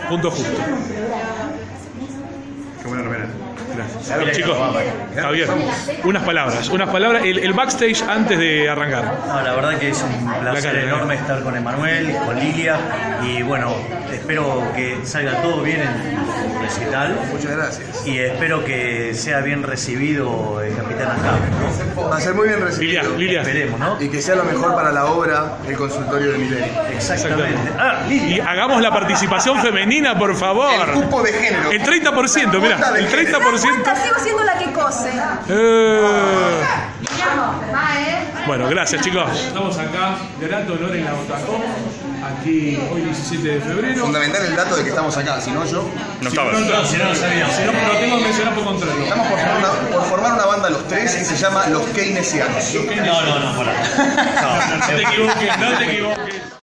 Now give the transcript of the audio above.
Punto justo. Qué buena remera. Gracias. Bueno, chicos, Javier, unas palabras. El backstage antes de arrancar. No, la verdad que es un placer enorme estar con Emanuel, con Lilia, y bueno, espero que salga todo bien en el recital. Muchas gracias. Y espero que sea bien recibido el Capitán acá, ¿no? Va a ser muy bien recibido. Lilia. Esperemos, ¿no? Y que sea lo mejor para la obra, el consultorio de Milenio. Exactamente. Y hagamos la participación femenina, por favor. El cupo de género. El 30%, mirá, el 30%. Sigo siendo la que cose. Bueno, gracias, chicos. Estamos acá, grato honor en la Otacón, aquí hoy 17 de febrero. Fundamental el dato de que estamos acá, si no yo... No estaba. Si no lo sabía. Si no, lo tengo que mencionar por contrario. Estamos por formar una banda los tres que se llama Los Keynesianos. No, para. No te equivoques, no te equivoques.